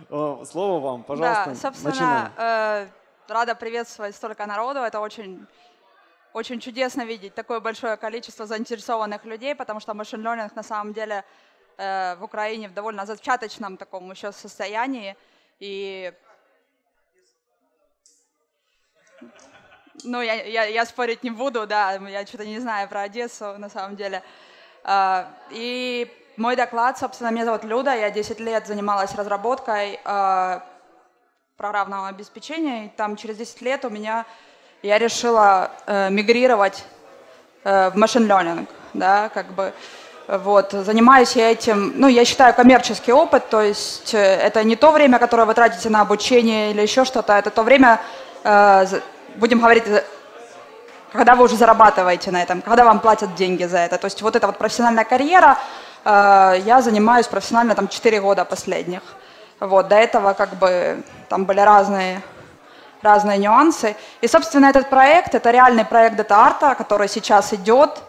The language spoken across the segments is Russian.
Слово вам, пожалуйста, Да, собственно, рада приветствовать столько народу. Это очень, очень чудесно видеть такое большое количество заинтересованных людей, потому что машин learning на самом деле в Украине в довольно зачаточном таком еще состоянии. И ну, я спорить не буду, да, я что-то не знаю про Одессу на самом деле. И мой доклад, собственно, меня зовут Люда, я 10 лет занималась разработкой программного обеспечения, и там через 10 лет я решила мигрировать в machine learning, да, как бы, вот, занимаюсь я этим, ну, я считаю, коммерческий опыт, то есть это не то время, которое вы тратите на обучение или еще что-то, это то время, будем говорить, когда вы уже зарабатываете на этом, когда вам платят деньги за это, то есть вот эта вот профессиональная карьера, я занимаюсь профессионально там 4 года последних. Вот, до этого как бы там были разные нюансы. И, собственно, этот проект, это реальный проект DataArt, который сейчас идет.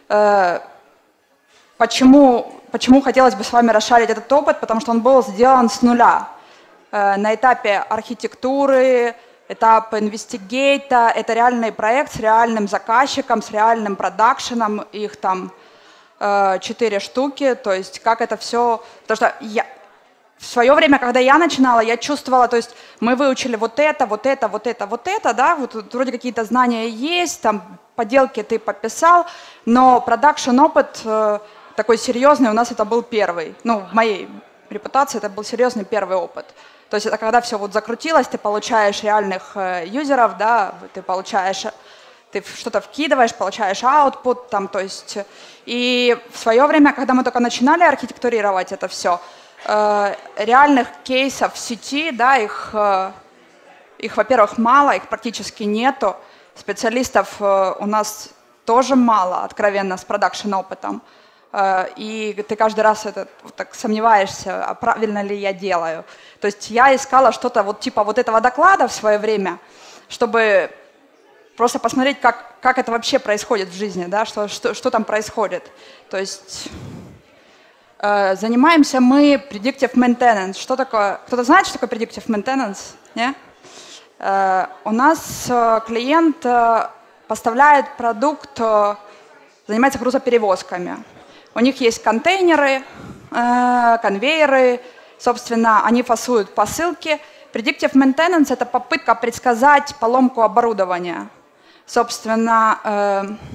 Почему хотелось бы с вами расшарить этот опыт? Потому что он был сделан с нуля. На этапе архитектуры, этап инвестигейта. Это реальный проект с реальным заказчиком, с реальным продакшеном. Их там 4 штуки. То есть как это все... Потому что в свое время, когда я начинала, я чувствовала, то есть мы выучили вот это, да, вот вроде какие-то знания есть, там поделки ты подписал, но продакшн опыт такой серьезный у нас это был первый. Ну, в моей репутации это был серьезный первый опыт. То есть это когда все вот закрутилось, ты получаешь реальных юзеров, да, ты что-то вкидываешь, получаешь output, там, то есть... И в свое время, когда мы только начинали архитектурировать это все, реальных кейсов в сети, да, их, во-первых, мало, их практически нету. Специалистов у нас тоже мало, откровенно, с продакшн-опытом. И ты каждый раз так сомневаешься, а правильно ли я делаю. То есть я искала что-то вот типа вот этого доклада в свое время, чтобы просто посмотреть, как это вообще происходит в жизни, да, что там происходит. То есть... Занимаемся мы predictive maintenance. Что такое? Кто-то знает, что такое predictive maintenance? Нет? У нас клиент поставляет продукт, занимается грузоперевозками. У них есть контейнеры, конвейеры, собственно, они фасуют посылки. Predictive maintenance – это попытка предсказать поломку оборудования. Собственно,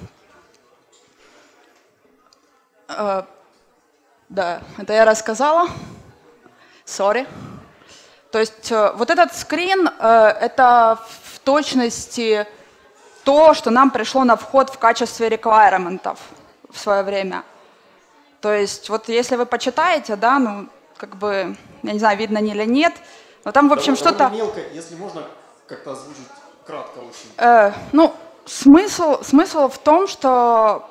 да, это я рассказала. Sorry. То есть вот этот скрин – это в точности то, что нам пришло на вход в качестве реквайрементов в свое время. То есть вот если вы почитаете, да, ну, как бы, я не знаю, видно или нет, но там, в общем, что-то… мелко, если можно как-то озвучить кратко очень. Ну, смысл в том, что…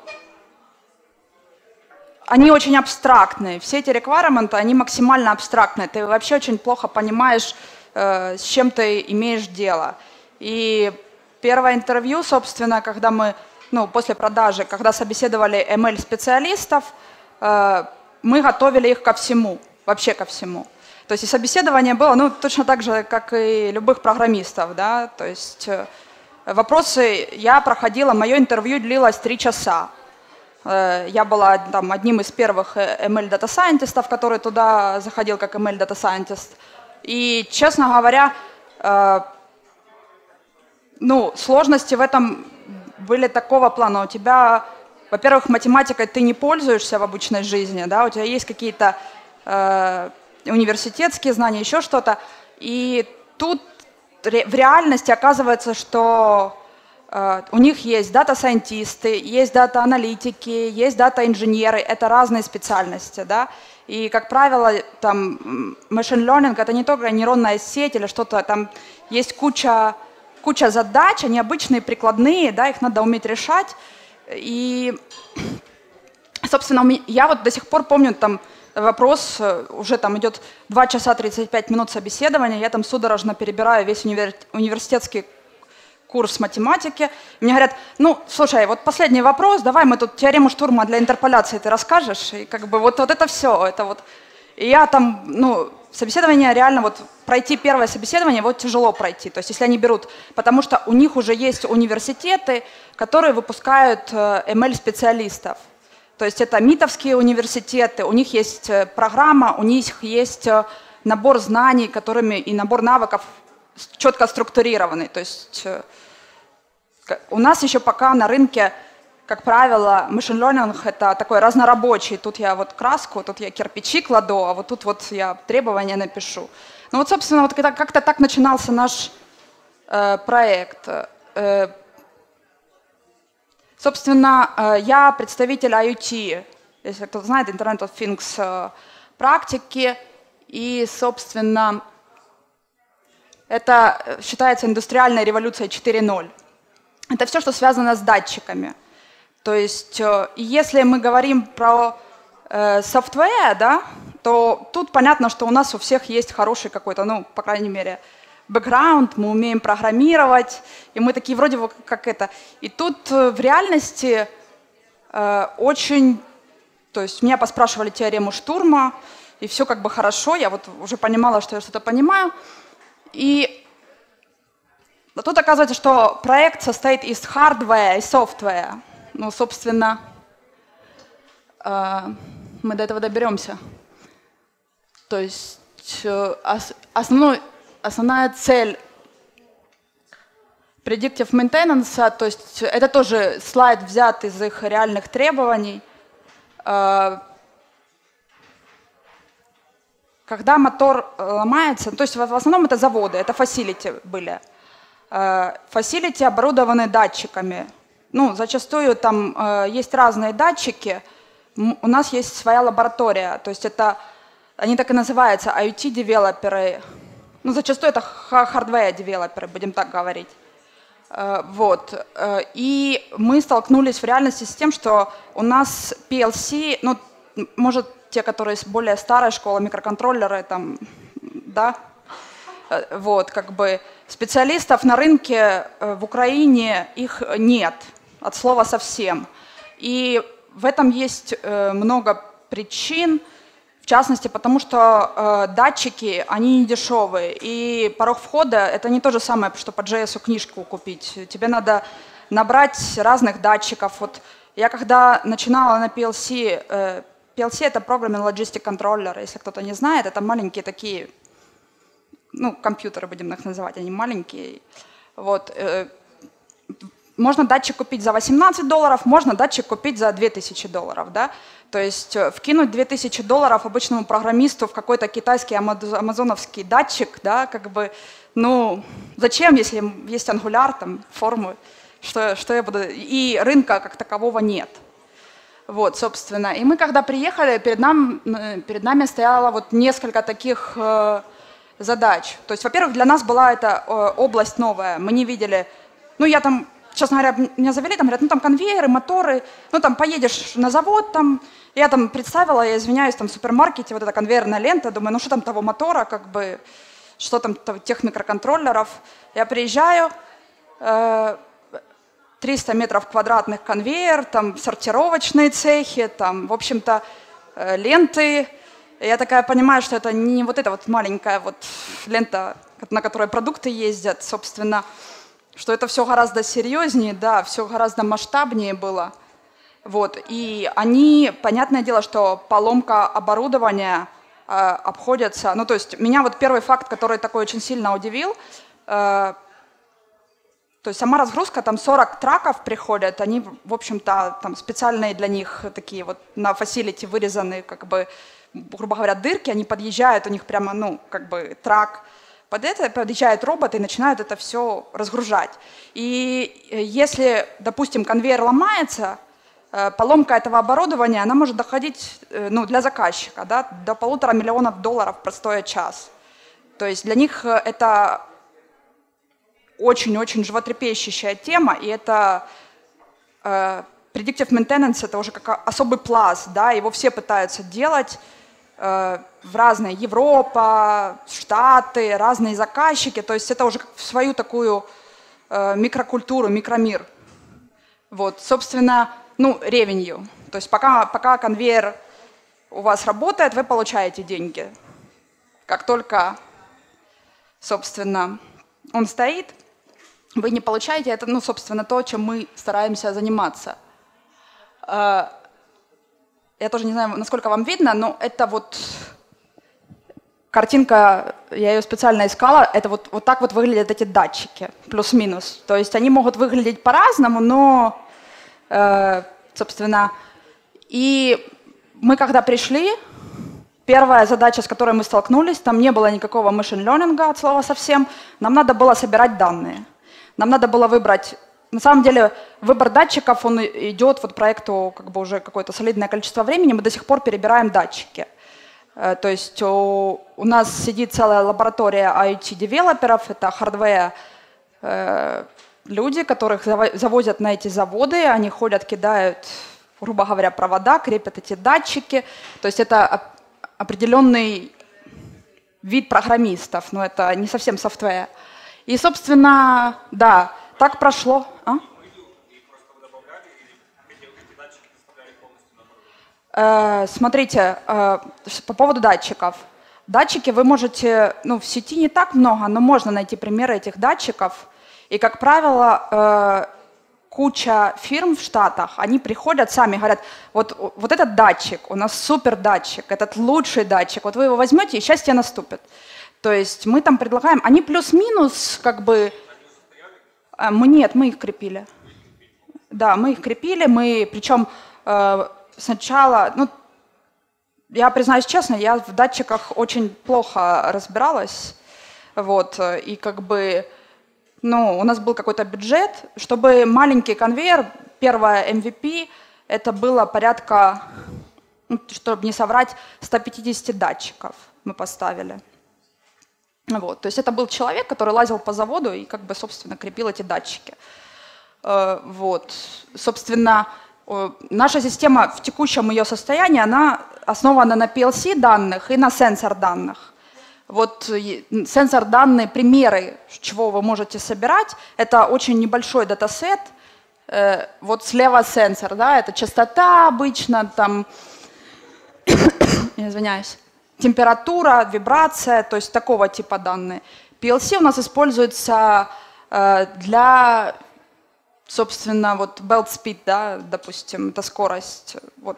Они очень абстрактные. Все эти requirements, они максимально абстрактные. Ты вообще очень плохо понимаешь, с чем ты имеешь дело. И первое интервью, собственно, когда мы, ну, после продажи, когда собеседовали ML-специалистов, мы готовили их ко всему, вообще ко всему. То есть и собеседование было, ну, точно так же, как и любых программистов, да. То есть вопросы я проходила, мое интервью длилось 3 часа. Я была там одним из первых ML-дата-сайентистов, который туда заходил как ML-дата-сайентист. И, честно говоря, ну, сложности в этом были такого плана. У тебя, во-первых, математикой ты не пользуешься в обычной жизни, да, у тебя есть какие-то университетские знания, еще что-то. И тут в реальности оказывается, что у них есть дата-сайентисты, есть дата-аналитики, есть дата-инженеры, это разные специальности, да. И, как правило, там machine learning это не только нейронная сеть или что-то, там есть куча задач, они обычные, прикладные, да, их надо уметь решать. И, собственно, я вот до сих пор помню там вопрос, уже там идет 2 часа 35 минут собеседования, я там судорожно перебираю весь университетский курс математики. Мне говорят, ну, слушай, вот последний вопрос, давай мы тут теорему Штурма для интерполяции ты расскажешь, и как бы вот это все, это вот. И я там, ну, собеседование реально, вот пройти первое собеседование, вот тяжело пройти. То есть если они берут, потому что у них уже есть университеты, которые выпускают ML-специалистов. То есть это МИТовские университеты, у них есть программа, у них есть набор знаний, которыми и набор навыков четко структурированный. То есть у нас еще пока на рынке, как правило, machine learning — это такой разнорабочий. Тут я вот краску, тут я кирпичи кладу, а вот тут вот я требования напишу. Ну вот, собственно, вот как-то так начинался наш проект. Собственно, я представитель IoT, если кто-то знает, Internet of Things практики. И, собственно, это считается индустриальной революцией 4.0. Это все, что связано с датчиками. То есть, если мы говорим про software, да, то тут понятно, что у нас у всех есть хороший какой-то, ну, по крайней мере, бэкграунд, мы умеем программировать, и мы такие вроде как это. И тут в реальности очень... То есть меня поспрашивали теорему Штурма, и все как бы хорошо, я вот уже понимала, что я что-то понимаю. И тут оказывается, что проект состоит из hardware и software. Ну, собственно, мы до этого доберемся. То есть основная цель predictive maintenance, то есть это тоже слайд взят из их реальных требований. Когда мотор ломается, то есть в основном это заводы, это facility были. Facility оборудованы датчиками. Ну, зачастую там есть разные датчики. У нас есть своя лаборатория, то есть это, они так и называются, IoT-девелоперы. Ну, зачастую это hardware-девелоперы, будем так говорить. Вот. И мы столкнулись в реальности с тем, что у нас PLC, ну, может, те, которые с более старой школы, микроконтроллеры, там, да, вот, как бы специалистов на рынке в Украине их нет, от слова совсем. И в этом есть много причин, в частности, потому что датчики, они не дешевые, и порог входа — это не то же самое, что по JS книжку купить. Тебе надо набрать разных датчиков. Вот я когда начинала на PLC, PLC — это Programming Logistic Controller, если кто-то не знает, это маленькие такие, ну, компьютеры будем их называть, они маленькие. Вот. Можно датчик купить за $18, можно датчик купить за $2000, да? То есть вкинуть $2000 обычному программисту в какой-то китайский амазоновский датчик, да, как бы, ну, зачем, если есть Angular, там, формы, что я буду... И рынка как такового нет. Вот, собственно. И мы, когда приехали, перед нами стояло вот несколько таких задач. То есть, во-первых, для нас была эта область новая. Мы не видели... Ну, я там, честно говоря, меня завели, там говорят, ну, там конвейеры, моторы, ну, там поедешь на завод, там... Я там представила, я извиняюсь, там в супермаркете вот эта конвейерная лента, думаю, ну, что там того мотора, как бы, что там тех микроконтроллеров. Я приезжаю... 300 метров квадратных конвейер, там сортировочные цехи, там, в общем-то, ленты. Я такая понимаю, что это не вот эта вот маленькая вот лента, на которой продукты ездят, собственно, что это все гораздо серьезнее, да, все гораздо масштабнее было. Вот. И они, понятное дело, что поломка оборудования обходится. Ну, то есть меня вот первый факт, который такой очень сильно удивил, то есть сама разгрузка, там 40 траков приходят, они, в общем-то, там специальные для них такие вот на facility вырезанные, как бы, грубо говоря, дырки, они подъезжают, у них прямо, ну, как бы трак. Под это подъезжают роботы и начинают это все разгружать. И если, допустим, конвейер ломается, поломка этого оборудования, она может доходить, ну, для заказчика, да, до $1,5 миллиона простой час. То есть для них это очень-очень животрепещущая тема, и это predictive maintenance, это уже как особый пласт, да, его все пытаются делать в разные, Европа, Штаты, разные заказчики, то есть это уже в свою такую микрокультуру, микромир. Вот, собственно, ну, revenue, то есть пока конвейер у вас работает, вы получаете деньги. как только, собственно, он стоит, вы не получаете, это, ну, собственно, то, чем мы стараемся заниматься. Я тоже не знаю, насколько вам видно, но это вот картинка, я ее специально искала, это вот так вот выглядят эти датчики, плюс-минус. То есть они могут выглядеть по-разному, но, собственно, и мы когда пришли, первая задача, с которой мы столкнулись, там не было никакого machine learning от слова совсем, нам надо было собирать данные. Нам надо было выбрать, на самом деле, выбор датчиков, он идет вот проекту как бы уже какое-то солидное количество времени, мы до сих пор перебираем датчики. То есть у нас сидит целая лаборатория IoT-девелоперов, это hardware люди, которых завозят на эти заводы, они ходят, кидают, грубо говоря, провода, крепят эти датчики. То есть это определенный вид программистов, но это не совсем софтвер. И, собственно, да, так прошло. Смотрите, по поводу датчиков. Датчики вы можете, ну, в сети не так много, но можно найти примеры этих датчиков. И, как правило, куча фирм в Штатах, они приходят сами, говорят, вот этот датчик, у нас супер датчик, этот лучший датчик, вот вы его возьмете, и счастье наступит. То есть мы там предлагаем, они плюс-минус как бы... Нет, мы их крепили. Да, мы их крепили, причем сначала, ну, я признаюсь честно, я в датчиках очень плохо разбиралась, вот, и как бы, ну, у нас был какой-то бюджет, чтобы маленький конвейер, первое MVP, это было порядка, ну, чтобы не соврать, 150 датчиков мы поставили. Вот, то есть это был человек, который лазил по заводу и, как бы, собственно, крепил эти датчики. Вот, собственно, наша система в текущем ее состоянии, она основана на PLC данных и на сенсор данных. Вот сенсор данные, примеры, чего вы можете собирать, это очень небольшой датасет. Вот слева сенсор, да, это частота обычно, там, извиняюсь, температура, вибрация, то есть такого типа данные. PLC у нас используется для, собственно, вот belt speed, да, допустим, это скорость. Вот.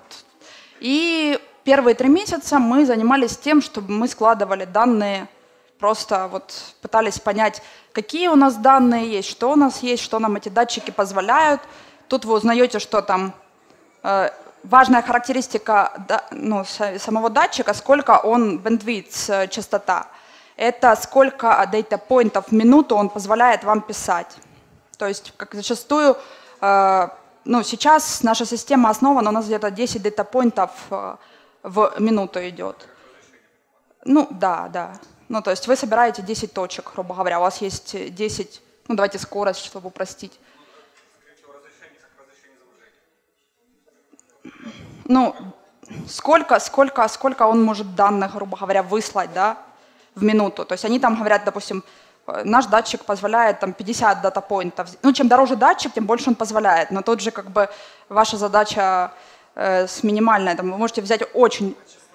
И первые 3 месяца мы занимались тем, чтобы мы складывали данные, просто вот пытались понять, какие у нас данные есть, что у нас есть, что нам эти датчики позволяют. Тут вы узнаете, что там важная характеристика, ну, самого датчика, сколько он bandwidth, частота. Это сколько data-поинтов в минуту он позволяет вам писать. То есть, как зачастую, ну, сейчас наша система основана, у нас где-то 10 дата-поинтов в минуту идет. Ну, да, да. Ну, то есть вы собираете 10 точек, грубо говоря, у вас есть 10, ну, давайте скорость, чтобы упростить. Ну, сколько он может данных, грубо говоря, выслать, да, в минуту. То есть они там говорят, допустим, наш датчик позволяет там 50 дата-поинтов. Ну, чем дороже датчик, тем больше он позволяет. Но тут же как бы ваша задача с минимальной. Там, вы можете взять очень...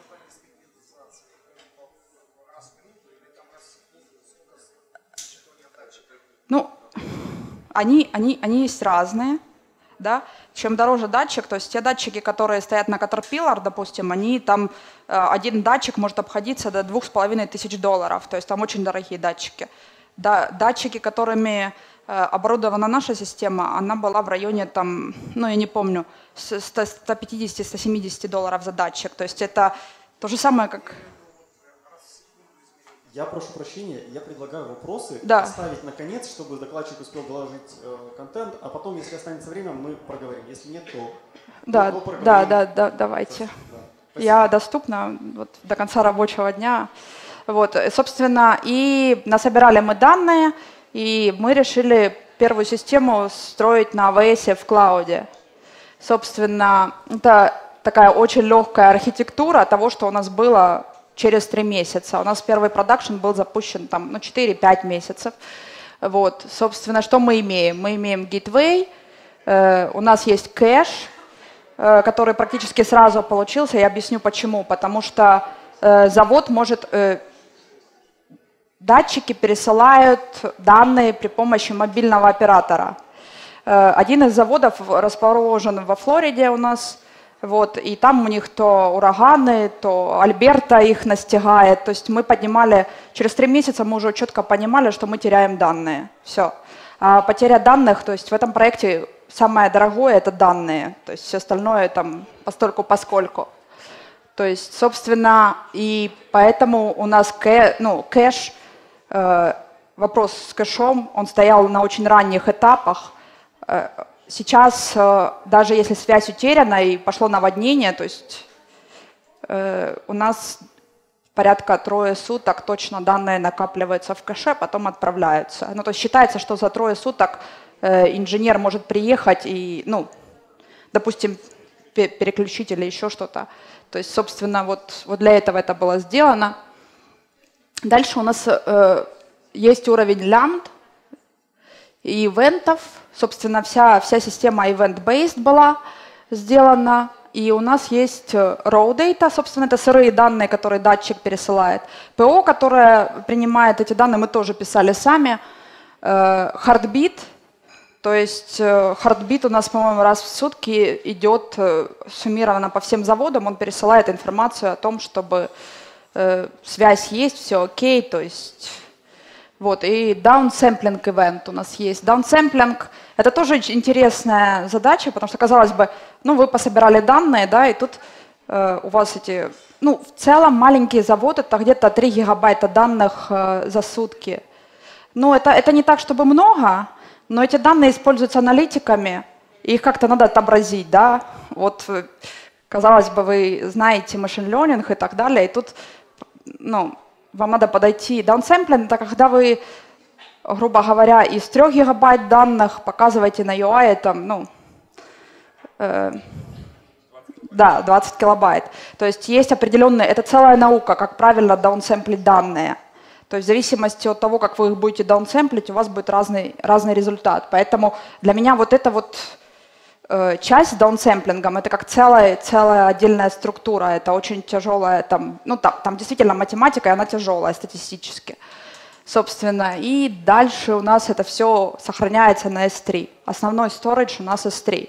Ну, они есть разные. Да? Чем дороже датчик, то есть те датчики, которые стоят на Caterpillar, допустим, они там, один датчик может обходиться до $2500, то есть там очень дорогие датчики. Да, датчики, которыми оборудована наша система, она была в районе, там, ну я не помню, $150–170 за датчик, то есть это то же самое, как... Я прошу прощения, я предлагаю вопросы оставить на конец, чтобы докладчик успел доложить контент, а потом, если останется время, мы проговорим. Если нет, то... Да, давайте. Да. Я доступна вот, до конца рабочего дня. Вот, собственно, и насобирали мы данные, и мы решили первую систему строить на AWS в клауде. Собственно, это такая очень легкая архитектура того, что у нас было через 3 месяца. У нас первый продакшн был запущен там, ну, 4-5 месяцев. Вот. Собственно, что мы имеем? Мы имеем gateway, у нас есть кэш, который практически сразу получился. Я объясню почему. Потому что завод может датчики пересылают данные при помощи мобильного оператора. Один из заводов расположен во Флориде у нас, вот, и там у них то ураганы, то Альберта их настигает. То есть мы поднимали, через 3 месяца мы уже четко понимали, что мы теряем данные. Все. А потеря данных, то есть в этом проекте самое дорогое — это данные, то есть все остальное там постольку-поскольку. То есть, собственно, и поэтому у нас кэш, вопрос с кэшом, он стоял на очень ранних этапах. Сейчас, даже если связь утеряна и пошло наводнение, то есть у нас порядка 3 суток точно данные накапливаются в кэше, потом отправляются. Ну, то есть считается, что за 3 суток инженер может приехать и, ну, допустим, переключить или еще что-то. То есть, собственно, вот для этого это было сделано. Дальше у нас есть уровень лямбд и ивентов. Собственно, вся система event-based была сделана. И у нас есть raw data, собственно, это сырые данные, которые датчик пересылает. ПО, которое принимает эти данные, мы тоже писали сами. Heartbeat, то есть heartbeat у нас, по-моему, раз в сутки идет суммированно по всем заводам, он пересылает информацию о том, чтобы связь есть, все окей, то есть... Вот, и downsampling event у нас есть. Downsampling — это тоже интересная задача, потому что, казалось бы, ну, вы пособирали данные, да, и тут у вас эти... Ну, в целом маленький завод — это где-то 3 гигабайта данных за сутки. Ну, это не так, чтобы много, но эти данные используются аналитиками, и их как-то надо отобразить, да. Вот, казалось бы, вы знаете machine learning и так далее, и тут, ну... Вам надо подойти. Даунсэмплинг — это когда вы, грубо говоря, из 3 гигабайт данных показываете на UI, там, ну, да, 20 килобайт. То есть есть определенные, это целая наука, как правильно даунсэмплить данные. То есть в зависимости от того, как вы их будете даунсэмплить, у вас будет разный результат. Поэтому для меня вот эта вот часть с даунсэмплингом — это как целая отдельная структура, это очень тяжелая, там действительно математика, и она тяжелая статистически, собственно. И дальше у нас это все сохраняется на S3. Основной storage у нас S3.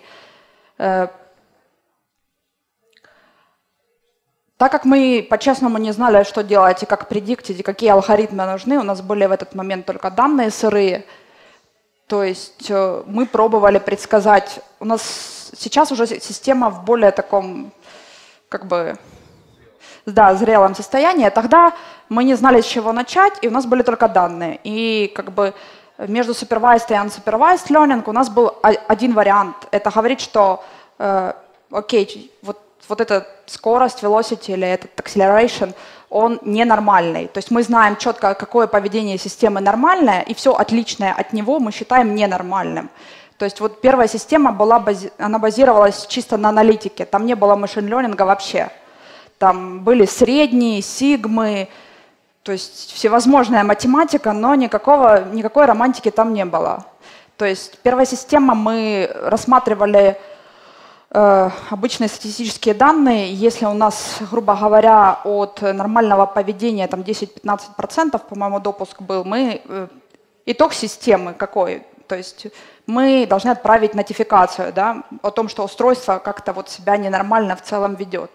Так как мы по-честному не знали, что делать и как предиктить, и какие алгоритмы нужны, у нас были в этот момент только данные сырые. То есть мы пробовали предсказать, у нас сейчас уже система в более таком, как бы, да, зрелом состоянии. Тогда мы не знали, с чего начать, и у нас были только данные. И как бы между supervised и unsupervised learning у нас был один вариант. Это говорить, что, окей, вот эта скорость, velocity или этот acceleration, он ненормальный. То есть мы знаем четко, какое поведение системы нормальное, и все отличное от него мы считаем ненормальным. То есть вот первая система она базировалась чисто на аналитике, там не было машин-лернинга вообще. Там были средние, сигмы, то есть всевозможная математика, но никакой романтики там не было. То есть первая система, мы рассматривали обычные статистические данные. Если у нас, грубо говоря, от нормального поведения там 10-15%, по-моему, допуск был, итог системы какой? То есть мы должны отправить нотификацию, да, о том, что устройство как-то вот себя ненормально в целом ведет.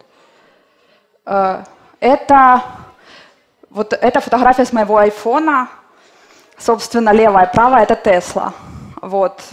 Это фотография с моего айфона. Собственно, левая и правая — это Tesla. Вот.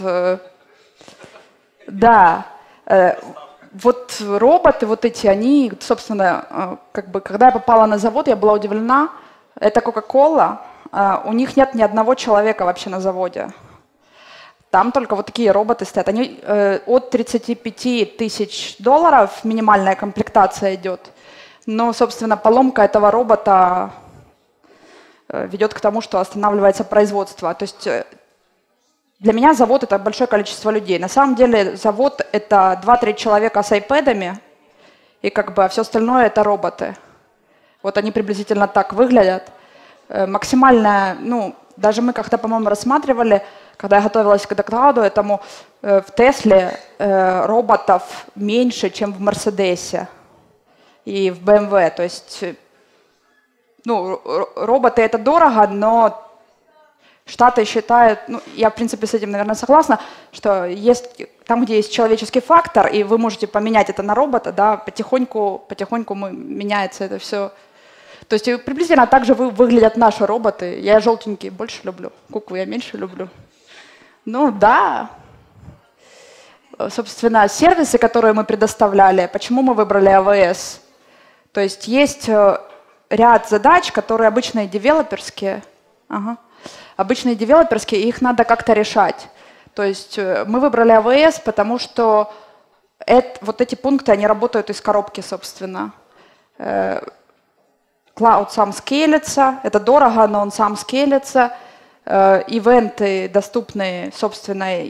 Да. Вот роботы вот эти, они, собственно, как бы, когда я попала на завод, я была удивлена. Это Coca-Cola. У них нет ни одного человека вообще на заводе. Там только вот такие роботы стоят. Они от 35 тысяч долларов минимальная комплектация идет. Но, собственно, поломка этого робота ведет к тому, что останавливается производство. То есть для меня завод — это большое количество людей. На самом деле завод — это 2-3 человека с айпэдами, и как бы все остальное — это роботы. Вот они приблизительно так выглядят. Максимально, ну, даже мы как-то, по-моему, рассматривали, когда я готовилась к докладу этому, в Тесле роботов меньше, чем в Мерседесе и в BMW. То есть ну, роботы это дорого, но Штаты считают, ну, я в принципе с этим, наверное, согласна, что есть, там, где есть человеческий фактор, и вы можете поменять это на робота, да, потихоньку меняется это все. То есть приблизительно так же выглядят наши роботы. Я желтенькие больше люблю, куклу я меньше люблю. Ну да. Собственно, сервисы, которые мы предоставляли, почему мы выбрали AWS? То есть ряд задач, которые обычные девелоперские, и их надо как-то решать. То есть мы выбрали AWS, потому что вот эти пункты, они работают из коробки, собственно. Клауд сам скейлится, это дорого, но он сам скейлится. Ивенты доступны, собственно,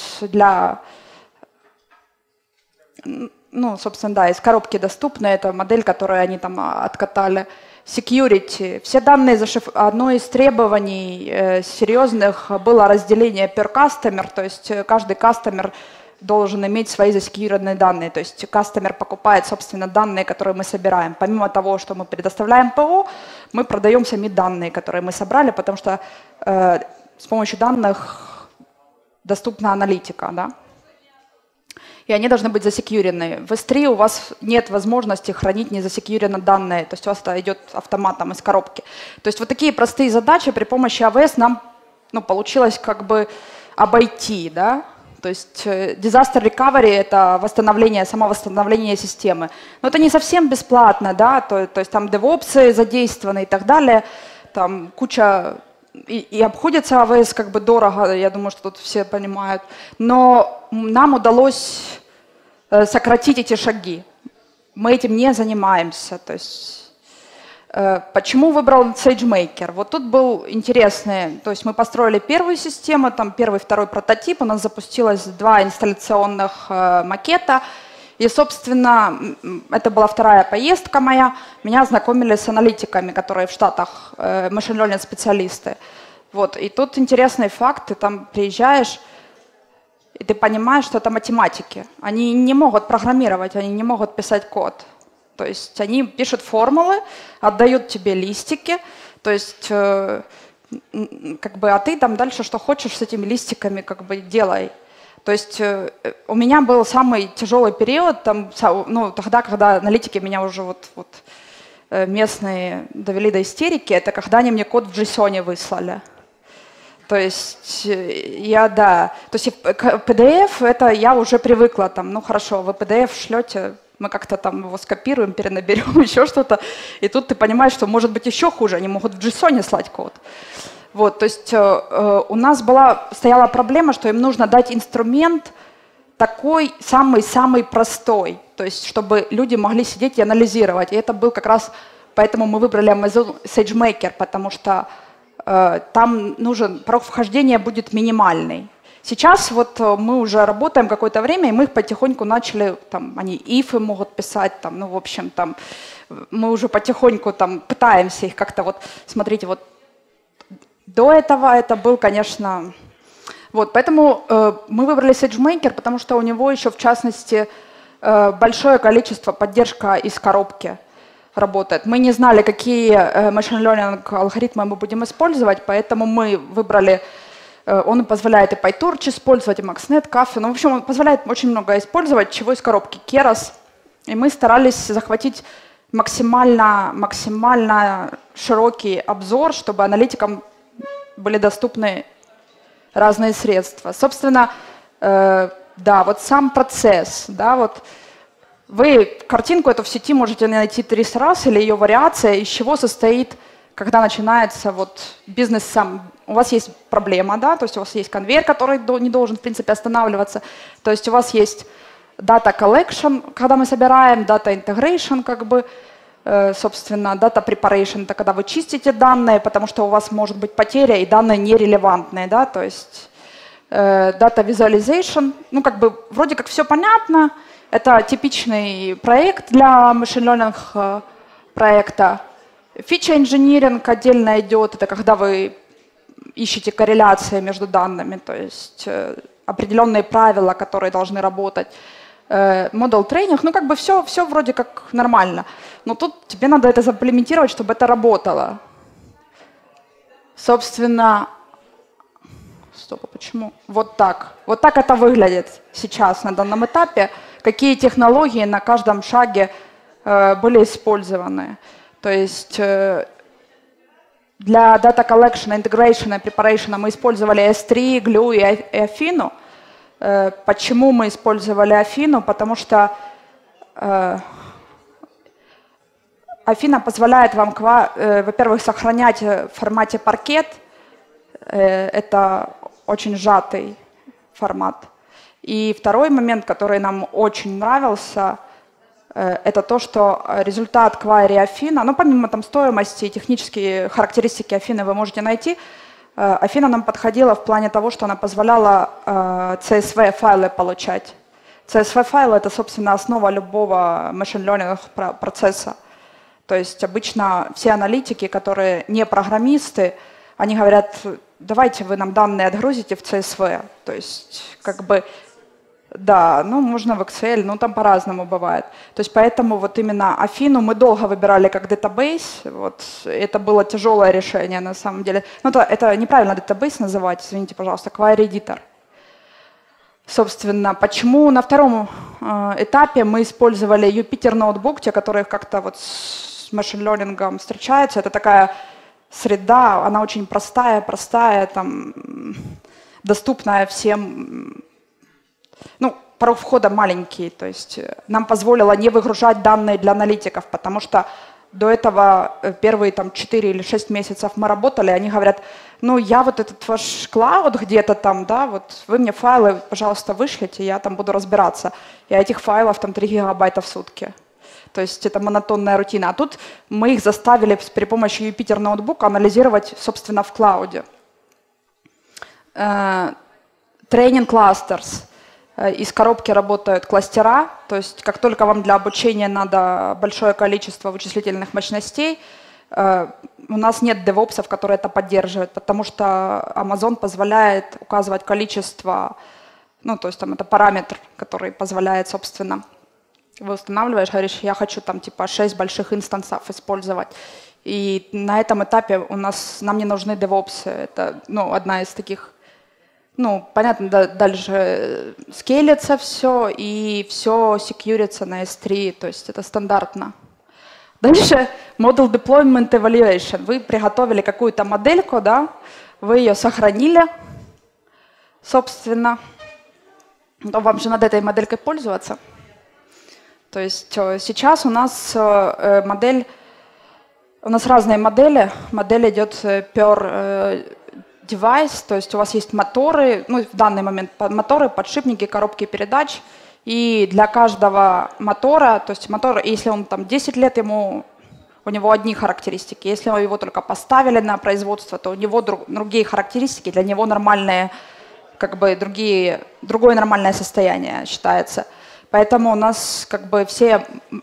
из коробки доступны. Это модель, которую они там откатали. Security. Все данные одно из требований серьезных было разделение per customer, то есть каждый кастомер должен иметь свои засекьюренные данные. То есть кастомер покупает, собственно, данные, которые мы собираем. Помимо того, что мы предоставляем ПО, мы продаем сами данные, которые мы собрали, потому что с помощью данных доступна аналитика, да? И они должны быть засекьюрены. В S3 у вас нет возможности хранить незасекьюренные данные, то есть у вас это идет автоматом из коробки. То есть вот такие простые задачи при помощи AWS нам получилось как бы обойти, да? То есть disaster recovery — это самовосстановление системы. Но это не совсем бесплатно, да? То есть там DevOps задействованы и так далее, там куча... И обходится AWS как бы дорого, я думаю, что тут все понимают. Но нам удалось сократить эти шаги. Мы этим не занимаемся. То есть, почему выбрал SageMaker? Вот тут был интересный. То есть мы построили первую систему, там первый, второй прототип. У нас запустилось 2 инсталляционных макета. И, собственно, это была вторая поездка моя. Меня знакомили с аналитиками, которые в Штатах, machine learning специалисты. Вот. И тут интересный факт, ты там приезжаешь, и ты понимаешь, что это математики. Они не могут программировать, они не могут писать код. То есть они пишут формулы, отдают тебе листики, то есть, а ты там дальше что хочешь с этими листиками делай. То есть у меня был самый тяжелый период, тогда, когда аналитики меня уже местные довели до истерики, это когда они мне код в JSON выслали. То есть То есть PDF, это я уже привыкла, хорошо, вы PDF шлете, мы как-то там его скопируем, перенаберем, еще что-то, и тут ты понимаешь, что может быть еще хуже, они могут в JSON слать код. Вот, то есть у нас стояла проблема, что им нужно дать инструмент такой самый-самый простой, то есть чтобы люди могли сидеть и анализировать. И это был как раз, поэтому мы выбрали Amazon SageMaker, потому что там порог вхождения будет минимальный. Сейчас мы уже работаем какое-то время, и мы их потихоньку начали, они ифы могут писать, мы уже потихоньку пытаемся их как-то смотрите, до этого это был, конечно... поэтому мы выбрали SageMaker, потому что у него еще, в частности, большое количество поддержка из коробки работает. Мы не знали, какие machine learning алгоритмы мы будем использовать, поэтому мы выбрали... Он позволяет и PyTorch использовать, и MaxNet, Kafka. В общем, он позволяет очень много использовать, чего из коробки. Keras. И мы старались захватить максимально широкий обзор, чтобы аналитикам были доступны разные средства. Собственно, сам процесс. Вы картинку эту в сети можете найти 30 раз, или ее вариация, из чего состоит, когда начинается бизнес сам. У вас есть проблема, да, то есть у вас есть конвейер, который не должен, в принципе, останавливаться. То есть у вас есть data collection, когда мы собираем, data integration, собственно, data preparation, это когда вы чистите данные, потому что у вас может быть потеря, и данные нерелевантные, да, то есть data visualization, вроде как все понятно, это типичный проект для machine learning проекта. Feature engineering отдельно идет, это когда вы ищете корреляции между данными, то есть определенные правила, которые должны работать. Model тренинг, ну как бы все вроде как нормально. Но тут тебе надо это заимплементировать, чтобы это работало. Собственно, стоп, почему? Вот так. Вот так это выглядит сейчас на данном этапе. Какие технологии на каждом шаге были использованы. То есть для data collection, integration и preparation мы использовали S3, Glue и Afino. Почему мы использовали Afino? Потому что Afino позволяет вам, во-первых, сохранять в формате Parquet. Это очень сжатый формат. И второй момент, который нам очень нравился, это то, что результат query Afino, ну помимо там стоимости и технические характеристики Afino вы можете найти, Afino нам подходила в плане того, что она позволяла CSV-файлы получать. CSV-файлы — это, собственно, основа любого machine learning процесса. То есть обычно все аналитики, которые не программисты, они говорят, давайте вы нам данные отгрузите в CSV. То есть как бы, да, ну можно в Excel, но там по-разному бывает. То есть поэтому вот именно Afino мы долго выбирали как датабейс. Вот, это было тяжелое решение на самом деле. Ну, это неправильно датабейс называть, извините, пожалуйста, query editor. Собственно, почему на втором этапе мы использовали Jupyter Notebook, те, которые как-то вот с machine learning встречаются. Это такая среда, она очень простая, там, доступная всем. Ну, порог входа маленький, то есть нам позволило не выгружать данные для аналитиков, потому что до этого первые там 4 или 6 месяцев мы работали, они говорят, ну я вот этот ваш клауд где-то там, да, вот вы мне файлы, пожалуйста, вышлите, я там буду разбираться. И этих файлов там 3 гигабайта в сутки. То есть это монотонная рутина. А тут мы их заставили при помощи Jupyter Notebook анализировать, собственно, в клауде. Training clusters. Из коробки работают кластера, то есть как только вам для обучения надо большое количество вычислительных мощностей, у нас нет девопсов, которые это поддерживают, потому что Amazon позволяет указывать количество, ну то есть там это параметр, который позволяет, собственно, вы устанавливаешь, говоришь, я хочу там типа 6 больших инстансов использовать. И на этом этапе нам не нужны девопсы, это ну, одна из таких. Ну, понятно, дальше скейлится все, и все секьюрится на S3, то есть это стандартно. Дальше Model Deployment Evaluation. Вы приготовили какую-то модельку, да, вы ее сохранили, собственно, но вам же надо этой моделькой пользоваться. То есть сейчас у нас модель, у нас разные модели, модель идет per девайс, то есть у вас есть моторы, ну в данный момент моторы, подшипники, коробки передач, и для каждого мотора, то есть мотор, если он там 10 лет, у него одни характеристики, если его только поставили на производство, то у него другие характеристики, для него нормальные, как бы другое нормальное состояние считается. Поэтому у нас как бы все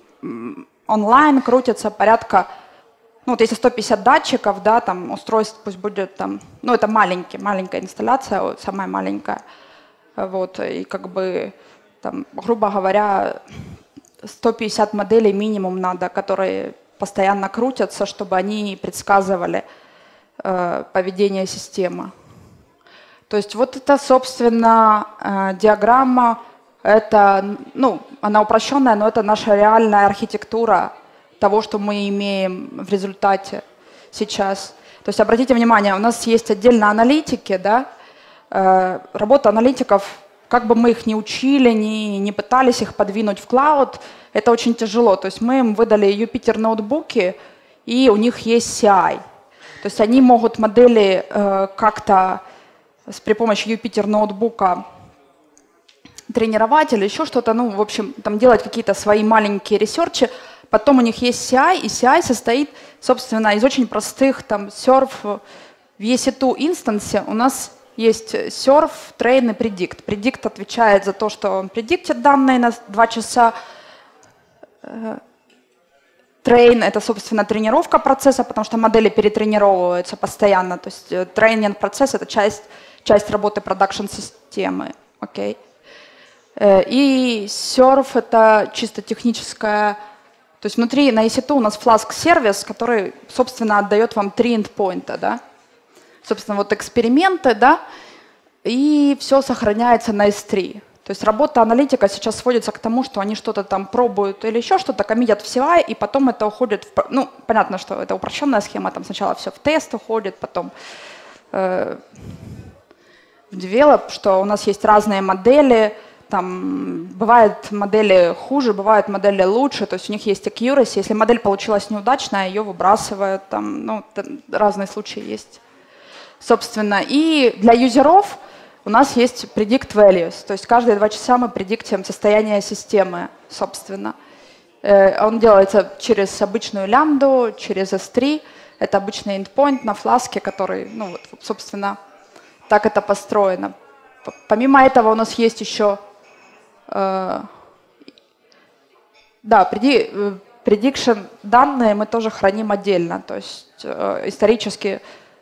онлайн крутятся порядка. Ну вот если 150 датчиков, да, там устройств пусть будет там, ну это маленькая инсталляция, самая маленькая, вот, и как бы там, грубо говоря, 150 моделей минимум надо, которые постоянно крутятся, чтобы они предсказывали поведение системы. То есть вот это, собственно, диаграмма, это, ну, она упрощенная, но это наша реальная архитектура того, что мы имеем в результате сейчас. То есть обратите внимание, у нас есть отдельно аналитики, да, работа аналитиков, как бы мы их ни учили, не пытались их подвинуть в клауд, это очень тяжело. То есть мы им выдали Jupyter ноутбуки, и у них есть CI. То есть они могут модели как-то при помощи Jupyter ноутбука тренировать или еще что-то, ну, в общем, там делать какие-то свои маленькие ресерчи. Потом у них есть CI, и CI состоит, собственно, из очень простых, там, serve, в EC2 инстансе у нас есть serve, train и predict. Predict отвечает за то, что он предиктит данные на 2 часа. Train — это, собственно, тренировка процесса, потому что модели перетренировываются постоянно. То есть тренинг процесс — это часть работы продакшн-системы. Okay. И serve — это чисто техническая. То есть внутри на EC2 у нас Flask-сервис, который, собственно, отдает вам 3 эндпоинта. Да? Собственно, вот эксперименты, да, и все сохраняется на S3. То есть работа аналитика сейчас сводится к тому, что они что-то там пробуют или еще что-то, коммитят в CI, и потом это уходит в... Ну, понятно, что это упрощенная схема, там сначала все в тест уходит, потом в develop, что у нас есть разные модели, там бывают модели хуже, бывают модели лучше, то есть у них есть accuracy. Если модель получилась неудачная, ее выбрасывают, там, ну, разные случаи есть. Собственно, и для юзеров у нас есть predict values, то есть каждые 2 часа мы предиктим состояние системы, собственно. Он делается через обычную лямбду, через S3. Это обычный endpoint на фласке, который, ну, вот, собственно, так это построено. Помимо этого у нас есть еще prediction данные мы тоже храним отдельно, то есть исторические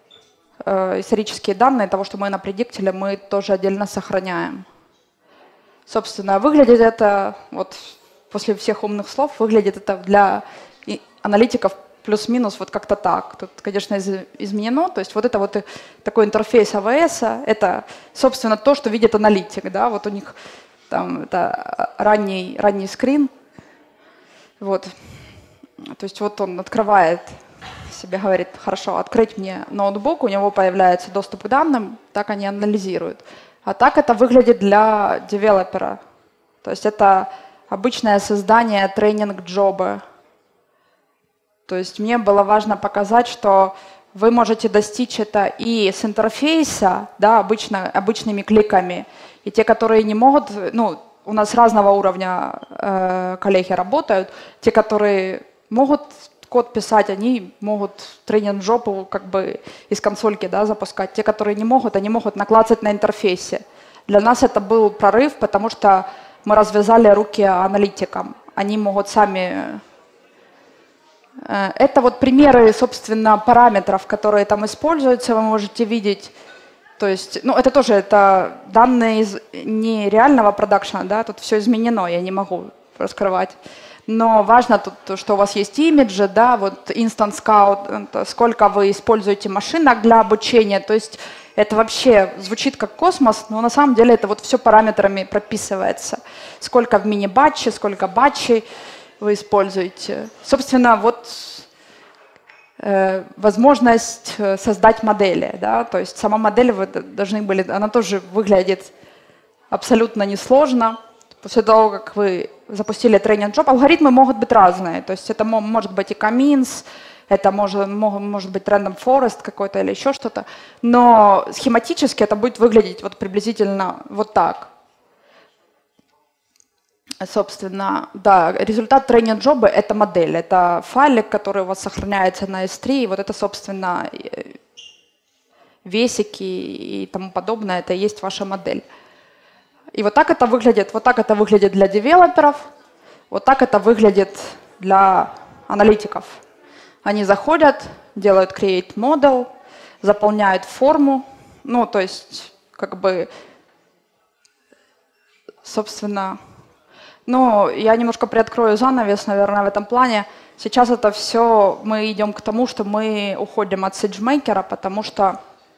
данные того, что мы напредиктили, мы тоже отдельно сохраняем. Собственно, выглядит это, вот после всех умных слов, выглядит это для аналитиков плюс-минус вот как-то так. Тут, конечно, изменено. То есть вот это вот такой интерфейс AWS, это, собственно, то, что видит аналитик. Да? Вот у них там это ранний скрин. Вот. То есть вот он открывает, себе говорит, хорошо, открыть мне ноутбук, у него появляется доступ к данным, так они анализируют. А так это выглядит для девелопера. То есть это обычное создание тренинг-джоба. То есть мне было важно показать, что вы можете достичь это и с интерфейса, да, обычными кликами, и те, которые не могут, ну, у нас разного уровня коллеги работают, те, которые могут код писать, они могут тренинг-джобу как бы из консольки, да, запускать. Те, которые не могут, они могут наклацать на интерфейсе. Для нас это был прорыв, потому что мы развязали руки аналитикам. Они могут сами... Это вот примеры, собственно, параметров, которые там используются, вы можете видеть. То есть, ну, это тоже это данные из нереального продакшена, да, тут все изменено, я не могу раскрывать. Но важно тут, что у вас есть имиджи, да, вот Instance Count, сколько вы используете машинок для обучения. То есть это вообще звучит как космос, но на самом деле это вот все параметрами прописывается. Сколько в мини-батче, сколько батчей вы используете. Собственно, вот возможность создать модели. Да? То есть сама модель вы должны были, она тоже выглядит абсолютно несложно. После того, как вы запустили тренинг-джоб, алгоритмы могут быть разные. То есть это может быть и Каминс, это может быть Random Forest какой-то или еще что-то. Но схематически это будет выглядеть вот приблизительно вот так. Собственно, да, результат тренинг-джоба — это модель, это файлик, который у вас сохраняется на S3, и вот это, собственно, весики и тому подобное, это и есть ваша модель. И вот так это выглядит для девелоперов, вот так это выглядит для аналитиков. Они заходят, делают create model, заполняют форму, ну, то есть, как бы, собственно, ну, я немножко приоткрою занавес, наверное, в этом плане. Сейчас это все, мы идем к тому, что мы уходим от SageMaker, потому что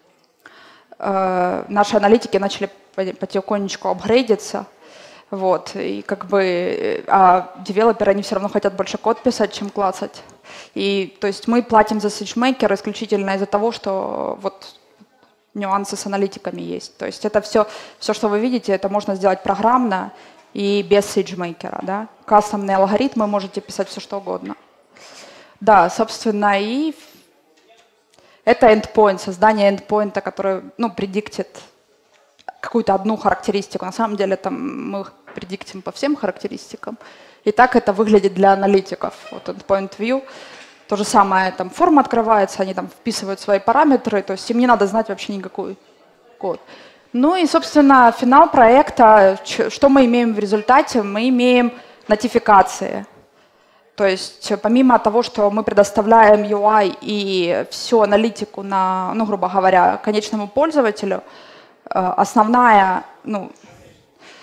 наши аналитики начали потихонечку апгрейдиться. Вот, и как бы, а девелоперы, они все равно хотят больше код писать, чем клацать. И, то есть мы платим за SageMaker исключительно из-за того, что вот нюансы с аналитиками есть. То есть это все, что вы видите, это можно сделать программно и без SageMaker. Да? Кастомные алгоритмы можете писать все, что угодно. Да, собственно, и это endpoint, создание endpoint, который, ну, предиктит какую-то одну характеристику. На самом деле там мы предиктим по всем характеристикам. И так это выглядит для аналитиков. Вот endpoint view. То же самое, там форма открывается, они там вписывают свои параметры, то есть им не надо знать вообще никакой код. Ну и, собственно, финал проекта, что мы имеем в результате? Мы имеем нотификации. То есть помимо того, что мы предоставляем UI и всю аналитику на, ну, грубо говоря, конечному пользователю, основная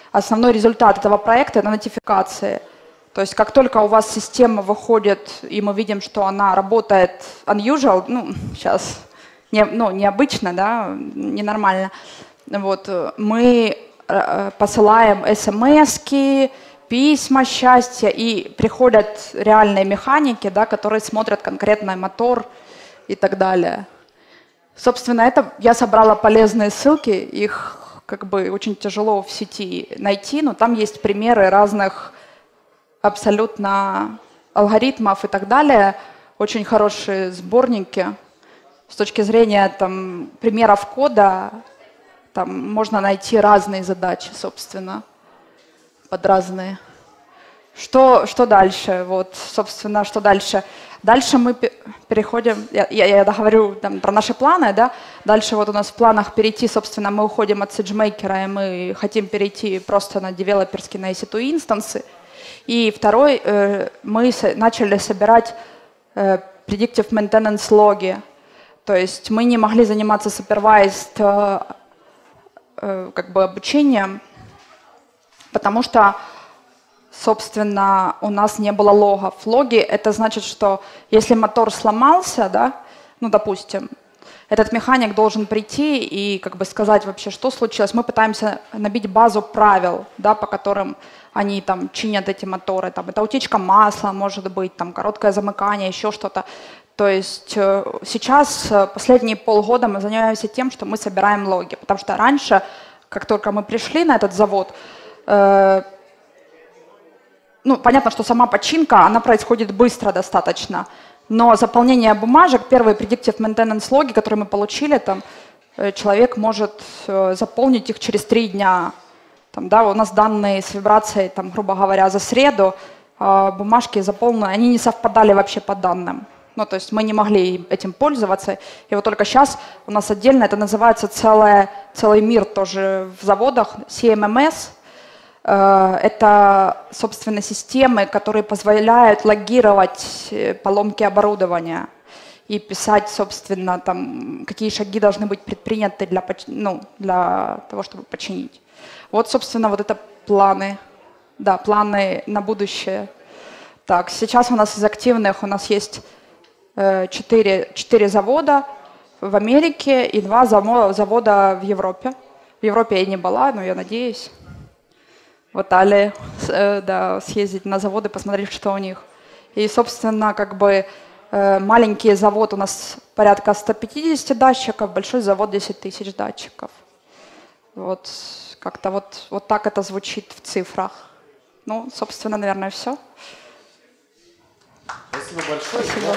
основной результат этого проекта — это нотификации. То есть как только у вас система выходит, и мы видим, что она работает unusual, ну, сейчас необычно, да, ненормально, вот, мы посылаем смс-ки, письма счастья, и приходят реальные механики, да, которые смотрят конкретный мотор и так далее. Собственно, это я собрала полезные ссылки, их как бы очень тяжело в сети найти, но там есть примеры разных абсолютно алгоритмов и так далее, очень хорошие сборники. С точки зрения там, примеров кода, там можно найти разные задачи, собственно, под разные. Что дальше? Вот, собственно, что дальше? Дальше мы переходим, я договорю там, про наши планы, да? Дальше вот у нас в планах перейти, собственно, мы уходим от SageMaker, и мы хотим перейти просто на девелоперские, на EC2 инстансы. И второй, мы начали собирать predictive maintenance логи. То есть мы не могли заниматься supervised как бы обучением, потому что, собственно, у нас не было логов. Логи — это значит, что если мотор сломался, да, ну, допустим, этот механик должен прийти и как бы сказать вообще, что случилось. Мы пытаемся набить базу правил, да, по которым они там чинят эти моторы. Там, это утечка масла, может быть, там, короткое замыкание, еще что-то. То есть сейчас, последние полгода, мы занимаемся тем, что мы собираем логи. Потому что раньше, как только мы пришли на этот завод, ну, понятно, что сама починка, она происходит быстро достаточно. Но заполнение бумажек, первые predictive maintenance логи, которые мы получили, там, человек может заполнить их через 3 дня. Там, да, у нас данные с вибрацией, там, грубо говоря, за среду, бумажки заполнены, они не совпадали вообще по данным. Ну, то есть мы не могли этим пользоваться. И вот только сейчас у нас отдельно, это называется целый мир тоже в заводах, CMMS. Это, собственно, системы, которые позволяют логировать поломки оборудования и писать, собственно, там, какие шаги должны быть предприняты для того, чтобы починить. Вот, собственно, вот это планы, да, планы на будущее. Так, сейчас у нас из активных у нас есть 4 завода в Америке и 2 завода в Европе. В Европе я не была, но я надеюсь в Италии, да, съездить на заводы, посмотреть, что у них. И, собственно, как бы маленький завод у нас порядка 150 датчиков, большой завод 10 тысяч датчиков. Вот как-то вот так это звучит в цифрах. Ну, собственно, наверное, все. Спасибо большое. Спасибо.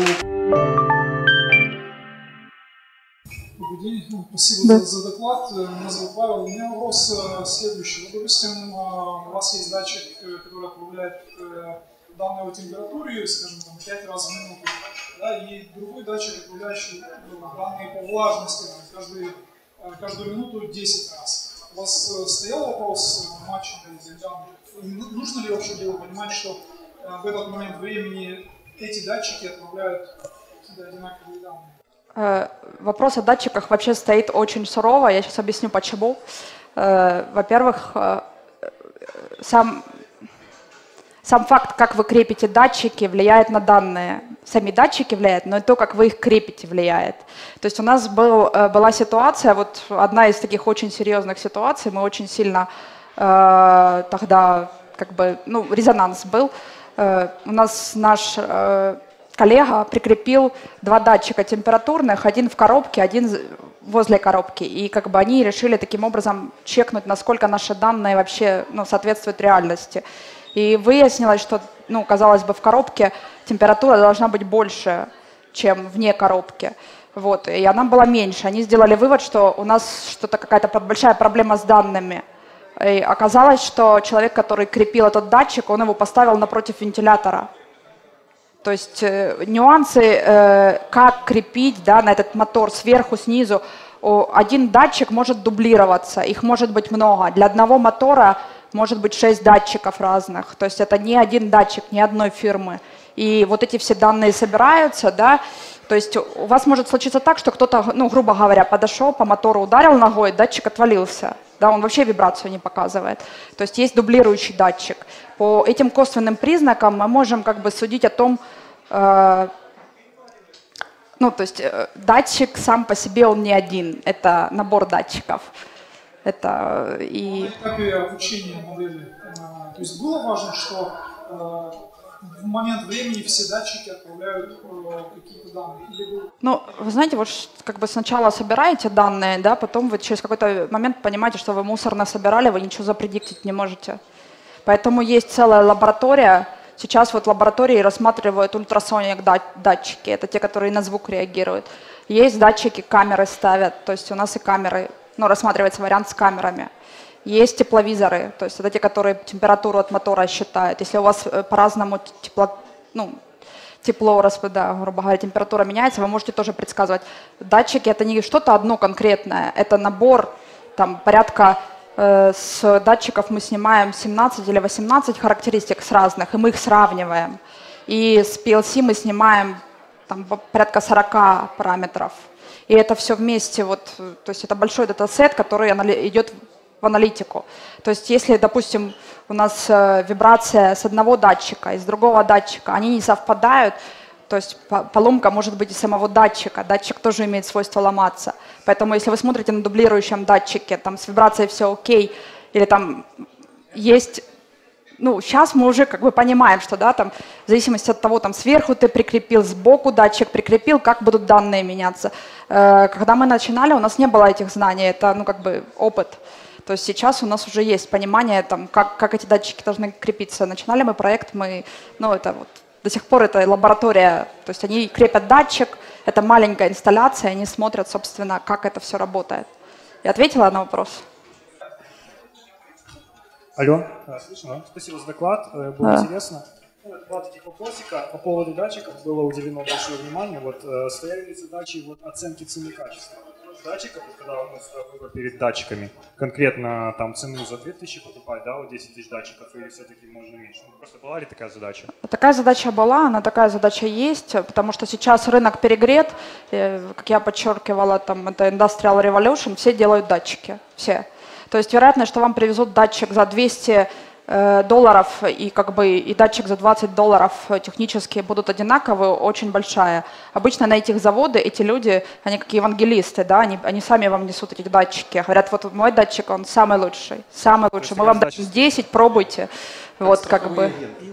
Добрый день, спасибо за доклад. Меня зовут Павел. У меня вопрос следующий. Допустим, у вас есть датчик, который отправляет данные о температуре, скажем, там, 5 раз в минуту, да, и другой датчик, отправляющий данные по влажности, каждую минуту 10 раз. У вас стоял вопрос матчинга этих данных? Нужно ли вообще было понимать, что в этот момент времени эти датчики отправляют какие-то одинаковые данные? Вопрос о датчиках вообще стоит очень сурово. Я сейчас объясню, почему. Во-первых, сам факт, как вы крепите датчики, влияет на данные. Сами датчики влияют, но и то, как вы их крепите, влияет. То есть у нас была ситуация, вот одна из таких очень серьезных ситуаций, мы очень сильно тогда, как бы, ну, резонанс был. У нас наш коллега прикрепил 2 датчика температурных, один в коробке, один возле коробки. И как бы они решили таким образом чекнуть, насколько наши данные вообще, ну, соответствуют реальности. И выяснилось, что, ну, казалось бы, в коробке температура должна быть больше, чем вне коробки. Вот, и она была меньше. Они сделали вывод, что у нас что-то какая-то большая проблема с данными. И оказалось, что человек, который крепил этот датчик, он его поставил напротив вентилятора. То есть нюансы, как крепить, да, на этот мотор сверху, снизу. Один датчик может дублироваться, их может быть много. Для одного мотора может быть 6 датчиков разных. То есть это не один датчик, ни одной фирмы. И вот эти все данные собираются, да. То есть у вас может случиться так, что кто-то, ну, грубо говоря, подошел, по мотору ударил ногой, датчик отвалился. да, он вообще вибрацию не показывает. То есть есть дублирующий датчик. По этим косвенным признакам мы можем как бы судить о том, ну, то есть датчик сам по себе он не один, это набор датчиков. Это и... На этапе обучения модели, то есть было важно, что в момент времени все датчики отправляют какие-то данные? Ну, вы знаете, вот как бы сначала собираете данные, да, потом вы через какой-то момент понимаете, что вы мусор насобирали, вы ничего запредиктить не можете. Поэтому есть целая лаборатория. Сейчас вот лаборатории рассматривают ультрасоник датчики, это те, которые на звук реагируют. Есть датчики, камеры ставят, то есть у нас и камеры, ну, рассматривается вариант с камерами. Есть тепловизоры, то есть это те, которые температуру от мотора считают. Если у вас по-разному тепло, да, грубо говоря, температура меняется, вы можете тоже предсказывать. Датчики — это не что-то одно конкретное, это набор, там, порядка с датчиков мы снимаем 17 или 18 характеристик с разных, и мы их сравниваем. И с PLC мы снимаем там, порядка 40 параметров. И это все вместе, вот, то есть это большой датасет, который идет в аналитику. То есть если, допустим, у нас вибрация с одного датчика и с другого датчика, они не совпадают, то есть поломка может быть и самого датчика. Датчик тоже имеет свойство ломаться. Поэтому если вы смотрите на дублирующем датчике, там с вибрацией все окей, или там есть... Ну, сейчас мы уже как бы понимаем, что, да, там, в зависимости от того, там, сверху ты прикрепил, сбоку датчик прикрепил, как будут данные меняться. Когда мы начинали, у нас не было этих знаний, это, ну, как бы опыт. То есть сейчас у нас уже есть понимание, там, как эти датчики должны крепиться. Начинали мы проект, ну, это вот, до сих пор это лаборатория, то есть они крепят датчик, это маленькая инсталляция, они смотрят, собственно, как это все работает. Я ответила на вопрос? Алло, слышно? Спасибо за доклад, было интересно. Два таких вопросика. По поводу датчиков было уделено большое внимание. Вот стояли ли задачи оценки цены качества датчиков, когда выбор перед датчиками, конкретно там цену за 2000 покупать, да, вот 10 тысяч датчиков, или все-таки можно меньше? Просто была ли такая задача? Такая задача была, она такая задача есть, потому что сейчас рынок перегрет, как я подчеркивала, там это Industrial Revolution, все делают датчики, все. То есть вероятность, что вам привезут датчик за $200 и как бы и датчик за $20 технически будут одинаковые, очень большая. Обычно на этих заводы эти люди, они как евангелисты, да, они сами вам несут эти датчики. Говорят, вот мой датчик, он самый лучший, мы вам дадим 10, пробуйте. Вот как бы.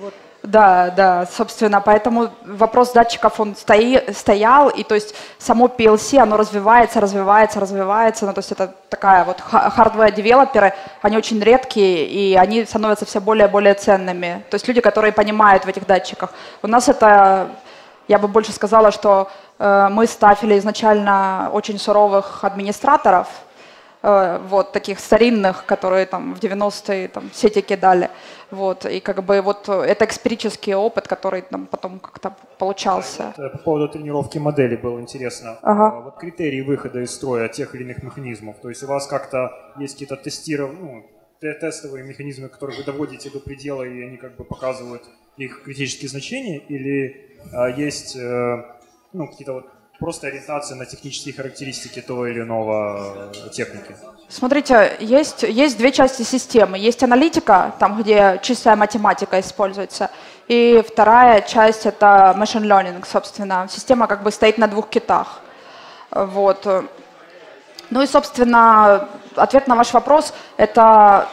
Да, собственно, поэтому вопрос датчиков, он стоял, и то есть само PLC, оно развивается, ну, то есть это такая вот hardware-девелоперы, они очень редкие, и они становятся все более и более ценными, то есть люди, которые понимают в этих датчиках. У нас это, я бы больше сказала, что мы ставили изначально очень суровых администраторов, вот, таких старинных, которые там в 90-е там сети кидали. Вот, и как бы вот это эксперический опыт, который там потом как-то получался. По поводу тренировки модели было интересно. Ага. Вот критерии выхода из строя тех или иных механизмов. То есть у вас как-то есть какие-то тестовые механизмы, которые вы доводите до предела, и они как бы показывают их критические значения, или есть какие-то вот просто ориентация на технические характеристики того или иного техники? Смотрите, есть две части системы. Есть аналитика, там, где чистая математика используется, и вторая часть — это machine learning, собственно. Система как бы стоит на двух китах. Вот. Ну и, собственно, ответ на ваш вопрос — это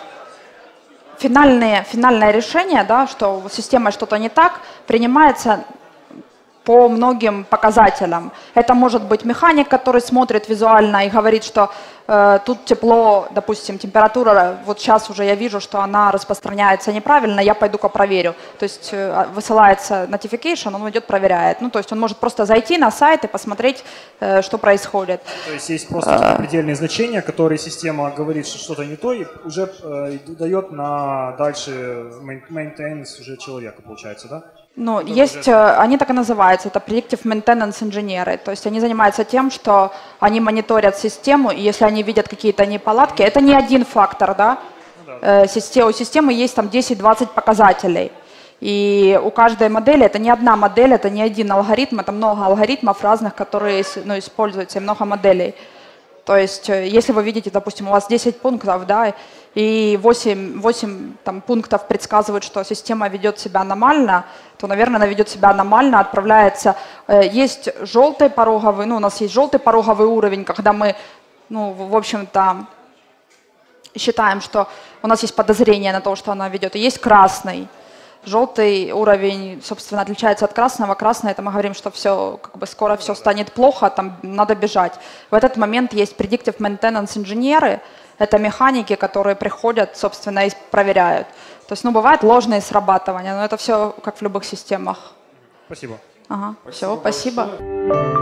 финальное решение, да, что с системой что-то не так, принимается по многим показателям. Это может быть механик, который смотрит визуально и говорит, что тут тепло, допустим, температура, вот сейчас уже я вижу, что она распространяется неправильно, я пойду-ка проверю. То есть высылается notification, он идет, проверяет. Ну, то есть он может просто зайти на сайт и посмотреть, что происходит. То есть есть просто предельные значения, которые система говорит, что что-то не то, и уже дает на дальше maintenance уже человека, получается, да? Ну, есть, они так и называются, это Predictive Maintenance инженеры, то есть они занимаются тем, что они мониторят систему, и если они видят какие-то неполадки, это не один фактор, да, у системы есть там 10-20 показателей, и у каждой модели, это не одна модель, это не один алгоритм, это много алгоритмов разных, которые используются, и много моделей. То есть, если вы видите, допустим, у вас 10 пунктов, да, и 8 там, пунктов предсказывают, что система ведет себя аномально, то, наверное, она ведет себя аномально, отправляется. Есть желтый пороговый, ну, у нас есть желтый пороговый уровень, когда мы, ну, в общем-то, считаем, что у нас есть подозрение на то, что она ведет, и есть красный. Желтый уровень, собственно, отличается от красного. Красный — это мы говорим, что все, как бы скоро все станет плохо, там надо бежать. В этот момент есть predictive maintenance инженеры, это механики, которые приходят, собственно, и проверяют. То есть, ну, бывают ложные срабатывания, но это все как в любых системах. Спасибо. Ага, все, спасибо.